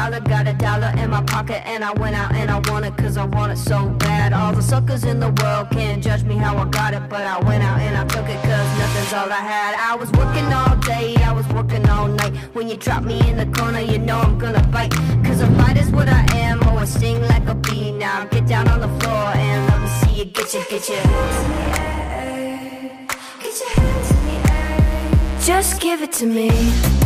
got a dollar in my pocket, and I went out and I won it, cause I want it so bad. All the suckers in the world can't judge me how I got it, but I went out and I took it, cause nothing's all I had. I was working all day, I was working all night. When you drop me in the corner, you know I'm gonna bite, cause a fight is what I am, oh I sting like a bee. Now get down on the floor and let me see you get your hands in the air. Get your hands in the air. Just give it to me.